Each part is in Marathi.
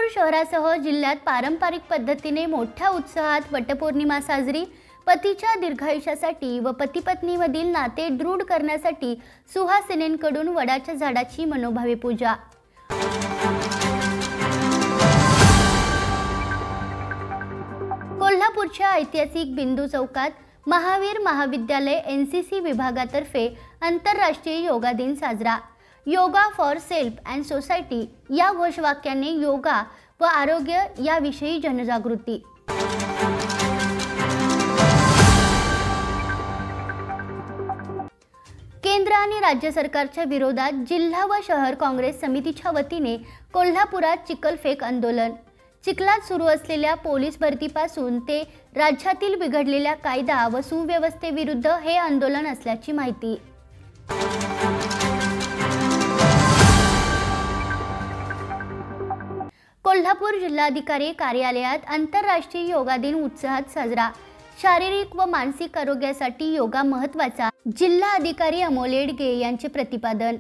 कोल्हापूर शहरासह जिल्ह्यात पारंपरिक पद्धतीने मोठ्या उत्साहात वटपौर्णिमा साजरी। पतीच्या दीर्घायुष्यासाठी व पती-पत्नीमधील नाते दृढ करण्यासाठी सुहासिनींकडून वडाच्या झाडाची मनोभावे पूजा। कोल्हापूरच्या ऐतिहासिक बिंदू चौकात महावीर महाविद्यालय एनसीसी विभागातर्फे आंतरराष्ट्रीय योगा दिन साजरा। Yoga for self and society या घोषवाक्याने योगा व आरोग्य याविषयी जनजागृती। केंद्र आणि राज्य सरकारच्या विरोधात जिल्हा व शहर काँग्रेस समितीच्या वतीने कोल्हापुरात चिखलफेक आंदोलन। चिखलात सुरू असलेल्या पोलीस भरतीपासून ते राज्यातील बिघडलेल्या कायदा व सुव्यवस्थेविरुद्ध हे आंदोलन असल्याची माहिती। कोल्हापूर जिल्हाधिकारी कार्यालयात आंतरराष्ट्रीय योगा दिन उत्साहात साजरा। शारीरिक व मानसिक आरोग्यासाठी योगा महत्त्वाचा, जिल्हा अधिकारी अमोल येडगे यांचे प्रतिपादन।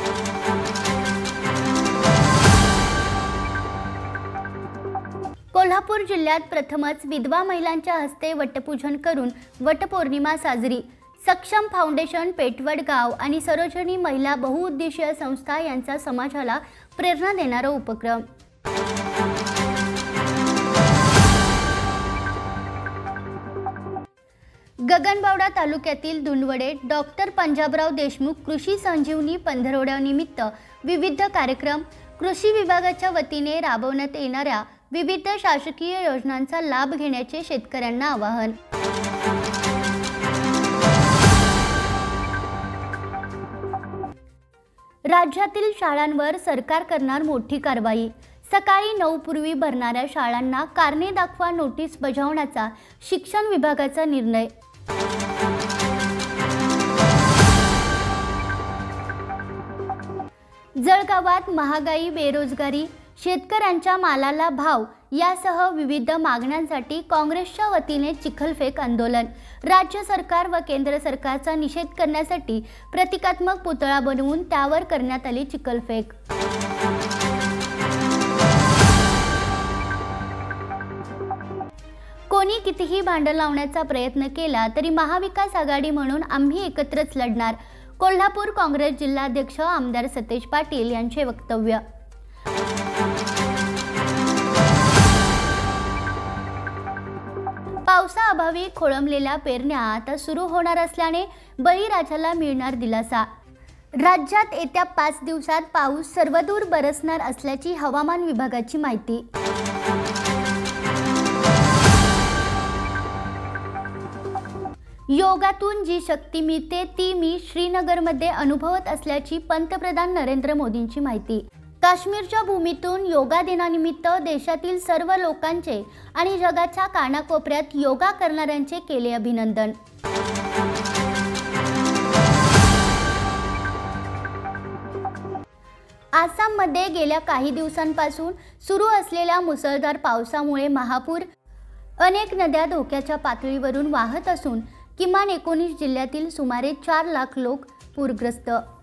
कोल्हापूर जिल्ह्यात प्रथमच विधवा महिलांच्या हस्ते वटपूजन करून वटपौर्णिमा साजरी। सक्षम फाउंडेशन, पेटवडगाव आणि सरोजनी महिला बहुउद्देशीय संस्था यांचा समाजाला प्रेरणा देणारा उपक्रम। गगनबावडा तालुक्यातील दुंडवडे डॉक्टर पंजाबराव देशमुख कृषी संजीवनी पंधरवड्यानिमित्त विविध कार्यक्रम। कृषी विभागाच्या वतीने राबवण्यात येणाऱ्या विविध शासकीय योजनांचा लाभ घेण्याचे शेतकऱ्यांना आवाहन। राज्यातील शाळांवर सरकार करणार मोठी कारवाई। सकाळी 9 पूर्वी भरणाऱ्या शाळांना कारणे दाखवा नोटीस बजावण्याचा शिक्षण विभागाचा निर्णय। जळगावात महागाई, बेरोजगारी, शेतकऱ्यांच्या मालाला भाव यासह विविध मागण्यांसाठी काँग्रेसच्या वतीने चिखलफेक आंदोलन। राज्य सरकार व केंद्र सरकारचा निषेध करण्यासाठी प्रतिकात्मक पुतळा बनवून त्यावर करण्यात आली चिखलफेक। कोणी कितीही भांडण लावण्याचा प्रयत्न केला तरी महाविकास आघाडी म्हणून आम्ही एकत्रच लढणार, कोल्हापूर काँग्रेस जिल्हाध्यक्ष आमदार सतेज पाटील यांचे वक्तव्य। पावसाअभावी खोळंबलेल्या पेरण्या आता सुरू होणार असल्याने बळीराजाला मिळणार दिलासा। राज्यात येत्या 5 दिवसात पाऊस सर्वदूर बरसणार असल्याची हवामान विभागाची माहिती। योगातून जी शक्ती मिळते ती मी श्रीनगरमध्ये अनुभवत असल्याची पंतप्रधान नरेंद्र मोदींची माहिती। काश्मीरच्या भूमीतून योगा दिनानिमित्त देशातील सर्व लोकांचे आणि जगाच्या कानाकोपऱ्यात योगा करणाऱ्यांचे केले अभिनंदन। आसाममध्ये गेल्या काही दिवसांपासून सुरू असलेल्या मुसळधार पावसामुळे महापूर, अनेक नद्या धोक्याच्या पातळीवरून वाहत असून किमान 19 जिल्ह्यातील सुमारे 4 लाख लोक पूरग्रस्त।